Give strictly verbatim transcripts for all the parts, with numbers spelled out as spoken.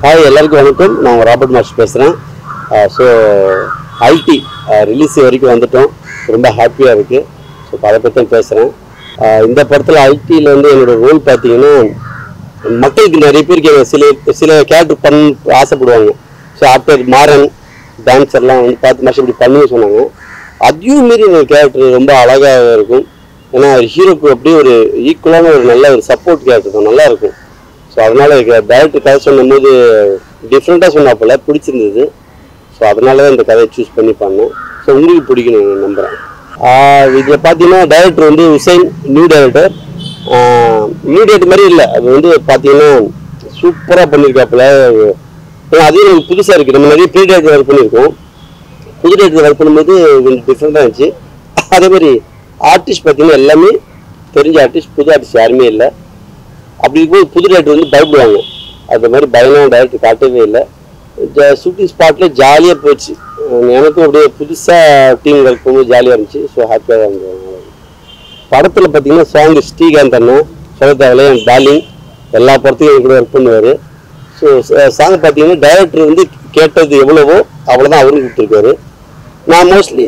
Hi, எல்லாருக்கும் வணக்கம். நான் ராபர்ட் மாஸ்டர் பேசுறேன். ஸோ அல்டி ரிலீஸ் வரைக்கும் வந்துட்டோம். ரொம்ப ஹாப்பியாக இருக்குது. ஸோ அதை பற்றி தான் பேசுகிறேன். இந்த படத்தில் அல்டியில் வந்து என்னோடய ரோல் பார்த்தீங்கன்னா மக்களுக்கு நிறைய பேருக்கு சில சில கேரக்டர் பண்ண ஆசைப்படுவாங்க. ஸோ ஆஃப்டர் மாறன் டான்ஸர்லாம் வந்து பார்த்து மாஸ்டர் இப்படி பண்ணுன்னு சொன்னாங்க. அதையும் மீறி ஒரு கேரக்டர் ரொம்ப அழகாக இருக்கும். ஏன்னா ஹீரோக்கு அப்படியே ஒரு ஈக்குவலான ஒரு நல்ல ஒரு சப்போர்ட் கேரக்டர் தான், நல்லாயிருக்கும். ஸோ அதனால் டேரக்டர் கதை சொல்லும் போது டிஃப்ரெண்ட்டாக சொன்னாப்பில் பிடிச்சிருந்தது. ஸோ அதனால தான் இந்த கதையை சூஸ் பண்ணி பண்ணேன். ஸோ உங்களுக்கு பிடிக்கணும் நம்புகிறேன். இதில் பார்த்தீங்கன்னா டைரக்டர் வந்து Hussain, new director. New director மாதிரி இல்லை, அது வந்து பார்த்தீங்கன்னா சூப்பராக பண்ணியிருக்காப்புல. ஏன்னா அதுவும் எனக்கு புதுசாக இருக்குது. நம்ம நிறைய ப்ரீ டைரக்டர் ஒர்க் பண்ணியிருக்கோம். புது டைரக்டர் ஒர்க் பண்ணும்போது கொஞ்சம் டிஃப்ரெண்ட்டாக இருந்துச்சு. அதே மாதிரி ஆர்டிஸ்ட் பார்த்தீங்கன்னா எல்லாமே தெரிஞ்ச ஆர்டிஸ்ட், புது ஆர்டிஸ்ட் யாருமே இல்லை. அப்படி இருக்கும்போது புது டைரக்டர் வந்து பயப்படுவாங்க. அது மாதிரி பயணம் டைரக்டர் காட்டவே இல்லை. ஷூட்டிங் ஸ்பாட்டில் ஜாலியாக போச்சு. எனக்கும் அப்படியே புதுசாக டீம் ஒர்க் பண்ணும்போது ஜாலியாக இருந்துச்சு. ஸோ ஹாப்பியாக இருந்தது. படத்தில் பார்த்தீங்கன்னா சாங் ஸ்ரீகாந்த் அண்ணன் சொல்ல தேவையில்லை, என் டார்லிங் எல்லா படத்துக்கும் என் கூட ஒர்க் பண்ணுவார். ஸோ சாங் பார்த்தீங்கன்னா டைரக்டர் வந்து கேட்டது எவ்வளவோ அவ்வளோதான் அவரும் கொடுத்துருக்காரு. நான் மோஸ்ட்லி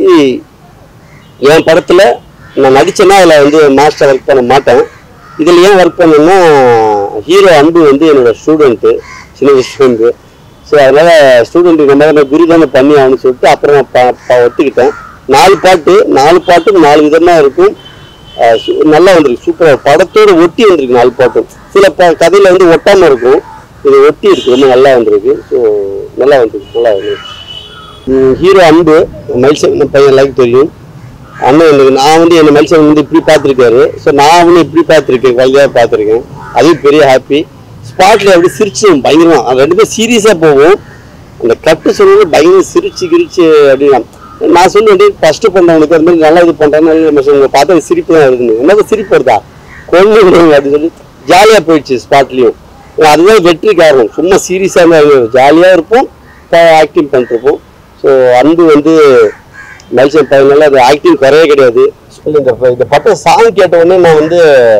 என் படத்தில் நான் நடித்தேன்னா அதில் வந்து மாஸ்டர் ஒர்க் பண்ண மாட்டேன். இதில் ஏன் ஒர்க் பண்ணேன்னா ஹீரோ அன்பு வந்து என்னோடய ஸ்டூடெண்ட்டு, சின்ன வயசுலேருந்து. ஸோ அதனால் ஸ்டூடெண்ட்டுக்கு நம்ம தான் குரு தானே பண்ணி ஆகணும்னு சொல்லிட்டு அப்புறம் நான் பா ஒத்துக்கிட்டேன். நாலு பாட்டு நாலு பாட்டும் நாலு விதமாக இருக்கும். நல்லா வந்திருக்கு, சூப்பராக படத்தோடு ஒட்டி வந்திருக்கு. நாலு பாட்டும் சில ப கதையில் வந்து ஒட்டாமல் இருக்கும், இது ஒட்டி இருக்குது, ரொம்ப நல்லா வந்திருக்கு. ஸோ நல்லா வந்திருக்கு, நல்லா வந்திருக்கு. ஹீரோ அன்பு மைல்சன் பையன் எல்லாருக்கும் தெரியும். அண்ணன் எனக்கு நான் வந்து என்னை மைல்சன் வந்து இப்படி பார்த்துருக்காரு. ஸோ நான் அவனு இப்படி பார்த்துருக்கேன், குழந்தையாக பார்த்துருக்கேன். அதுவும் பெரிய ஹாப்பி. ஸ்பாட்டில் அப்படி சிரிச்சு பயங்கரமாக அது ரெண்டு பேரும் சீரியஸாக போகும். அந்த கட்டு சொல்லுவது பயங்கர சிரிச்சு கிரிச்சு அப்படின்னா நான் சொல்லுவேன், ஃபஸ்ட்டு பண்ணுறவனுக்கு அது மாதிரி நல்லா இது பண்ணுறேன்னு உங்களை பார்த்தா சிரிப்பு தான் இருக்குன்னு. என்னது சிரிப்பு வருதா கொண்டு அப்படின்னு சொல்லி ஜாலியாக போயிடுச்சு ஸ்பாட்லேயும். அதுதான் வெற்றி காரணம். சும்மா சீரியஸாக தான் ஜாலியாக இருப்போம், ஆக்டிங் பண்ணிட்டுருப்போம். ஸோ அன்பு வந்து மைல்சன் பையனால அது ஆக்டிங் குறையே கிடையாது. இந்த இந்த பட்டம் சாங் கேட்ட உடனே நான் வந்து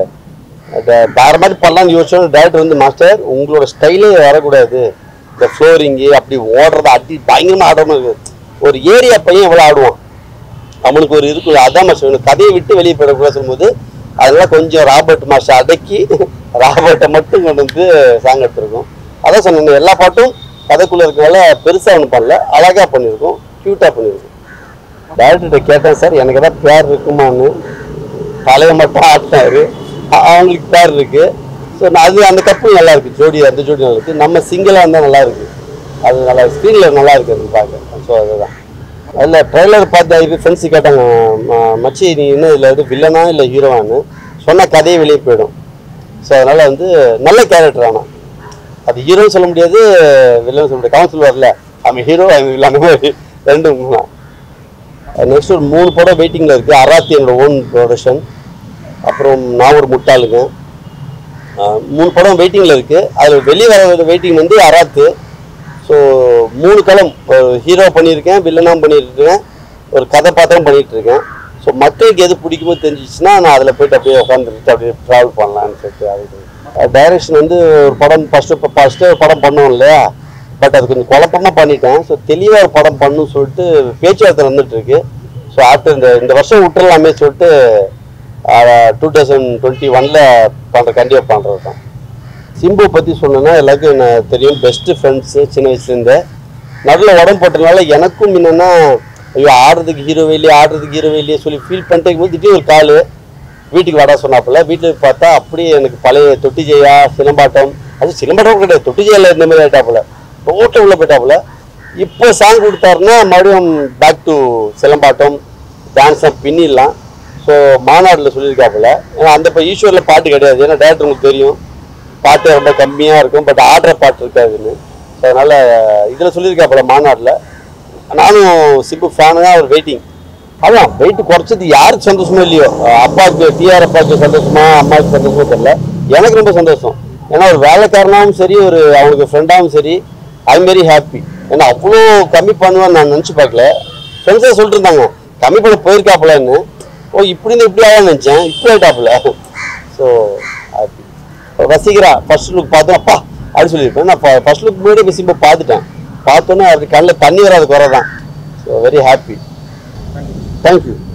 வேறு மாதிரி பண்ணலான்னு யோசிச்சோம். டேரக்டர் வந்து மாஸ்டர் உங்களோட ஸ்டைலே வரக்கூடாது, இந்த ஃப்ளோரிங்கு அப்படி ஓடுறத அடி பயங்கரமாக ஆடாமல் இருக்குது. ஒரு ஏரியா பையன் எவ்வளோ ஆடுவான், அவனுக்கு ஒரு இருக்குது. அதான் மாஸ்டர் கதையை விட்டு வெளியே போயிடக்கூடாது சொல்லும்போது அதெல்லாம் கொஞ்சம் ராபர்ட் மாஸ்டர் அடக்கி ராபர்ட்டை மட்டும் கொண்டு வந்து சாங் எடுத்துருக்கோம். அதான் சொன்னேன், எல்லா பாட்டும் கதைக்குள்ளே இருக்கனால பெருசாக ஒன்றும் பண்ணல, அழகாக பண்ணியிருக்கோம், க்யூட்டாக பண்ணியிருக்கோம். டேரக்டர்கிட்ட கேட்டேன், சார் எனக்கு எதாவது பேர் இருக்குமான்னு. தலையை மட்டும் ஆட்டினாரு, அவங்களுக்கு பேர் இருக்குது. ஸோ நான் அது அந்த கப்பு நல்லா இருக்குது, ஜோடி அந்த ஜோடி நல்லா இருக்குது. நம்ம சிங்கிளாக இருந்தால் நல்லா இருக்குது, அது நல்லா ஸ்க்ரீனில் நல்லா இருக்குது அது பார்க்க. ஸோ அதுதான் அதில் ட்ரெய்லர் பார்த்து இது ஃப்ரெண்ட்ஸு கேட்டாங்க, மச்சி நீ இன்னும் இதில் வந்து வில்லனா இல்லை ஹீரோவான்னு சொன்னால் கதையே வெளியே போயிடும். ஸோ அதனால் வந்து நல்ல கேரக்டர். ஆனால் அது ஹீரோன்னு சொல்ல முடியாது, வில்லன்னு சொல்ல முடியாது. கவுன்சில் வரல, அவன் ஹீரோ அவன் வில்லன் மாதிரி ரெண்டும். நெக்ஸ்ட் ஒரு மூணு படம் வெயிட்டிங்கில் இருக்குது. அராத்தி என்னோட ஓன் ப்ரொடக்ஷன். அப்புறம் நான் ஒரு முட்டாளுங்க, மூணு படம் வெயிட்டிங்கில் இருக்குது. அதில் வெளியே வர வெயிட்டிங் வந்து அராத்து. ஸோ மூணு களம் ஹீரோ பண்ணியிருக்கேன், வில்லனாக பண்ணியிருக்கேன், ஒரு கதை பாத்திரம் பண்ணிகிட்ருக்கேன். ஸோ மக்களுக்கு எது பிடிக்குமோ தெரிஞ்சிச்சுன்னா நான் அதில் போய்ட்டு அப்படியே உட்காந்துட்டு அப்படியே ட்ராவல் பண்ணலான்னு சொல்லிட்டு. அது டைரக்ஷன் வந்து ஒரு படம் ஃபஸ்ட்டு இப்போ ஃபஸ்ட்டு படம் பண்ணோம் இல்லையா, பட் அது கொஞ்சம் குழப்பமாக பண்ணிட்டேன். ஸோ தெளிவாக ஒரு படம் பண்ணணும்னு சொல்லிட்டு பேச்சுவார்த்தை வந்துட்டுருக்கு. ஸோ ஆஃப்டர் இந்த இந்த வருஷம் விட்டுறலாமே சொல்லிட்டு டூ தௌசண்ட் டுவெண்ட்டி ஒனில் பண்ணுற கண்டிப்பாக பண்ணுறது தான். சிம்பு பற்றி சொன்னேன்னா எல்லாருக்கும் என்ன தெரியும், பெஸ்ட்டு ஃப்ரெண்ட்ஸு சின்ன வயசுலேருந்தே. நடுவில் உடம்பு போட்டதுனால எனக்கும் என்னென்னா ஐயோ ஆடுறதுக்கு ஹீரோவே இல்லையே ஆடுறதுக்கு ஹீரோவே இல்லையே சொல்லி ஃபீல் பண்ணிட்டு போது திடீர் ஒரு கால் வீட்டுக்கு வட சொன்னாப்புல. வீட்டுக்கு பார்த்தா அப்படியே எனக்கு பழைய தொட்டி ஜெயா சிலம்பாட்டம், அது சிலம்பாட்டம் கிடையாது, தொட்டி ஜெயில இந்த மாதிரி ஆகிட்டாப்புல, டோட்டல் உள்ள போயிட்டாப்புல. இப்போ சாங் கொடுத்தாருன்னா மறுபடியும் பேக் டு சிலம்பாட்டம் டான்ஸாக பின்னிடலாம். ஸோ மாநாட்டில் சொல்லியிருக்காப்புல. ஏன்னா அந்த இப்போ ஈஸ்வரில் பாட்டு கிடையாது, ஏன்னா டேரக்டர் உங்களுக்கு தெரியும் பாட்டு ரொம்ப கம்மியாக இருக்கும், பட் ஆடுற பாட்டு இருக்காதுன்னு. ஸோ அதனால் இதில் சொல்லியிருக்காப்புல மாநாட்டில். நானும் சிம்பு ஃபேனு தான், அவர் வெயிட்டிங். அதான் வெயிட்டு குறைச்சது யாருக்கு சந்தோஷமோ இல்லையோ, அப்பாவுக்கு டிஆர் அப்பாவுக்கு சந்தோஷமா அம்மாவுக்கு சந்தோஷமோ தெரியல, எனக்கு ரொம்ப சந்தோஷம். ஏன்னா ஒரு வேலைக்காரனாகவும் சரி, ஒரு அவனுக்கு ஃப்ரெண்டாகவும் சரி, ஐ எம் வெரி ஹாப்பி. ஏன்னா அவ்வளோ கம்மி பண்ணுவேன்னு நான் நினச்சி பார்க்கல. ஃப்ரெண்ட்ஸாக சொல்லிட்டு இருந்தாங்க கம்மி பண்ண போயிருக்காப்புலன்னு. ஓ இப்படின்னு இப்படி ஆகும் நினச்சேன், இப்போ ஆகிட்டாப்புல. So happy. ரசிகரா ஃபர்ஸ்ட் லுக் பார்த்தோம், அப்பா அப்படி சொல்லியிருப்பேன். நான் ஃபர்ஸ்ட் லுக் முன்னாடி பேசிப்போ பார்த்துட்டேன். பார்த்தோன்னே அப்படி கண்ணில் தண்ணி வராது குறை தான். So very happy. தேங்க்யூ.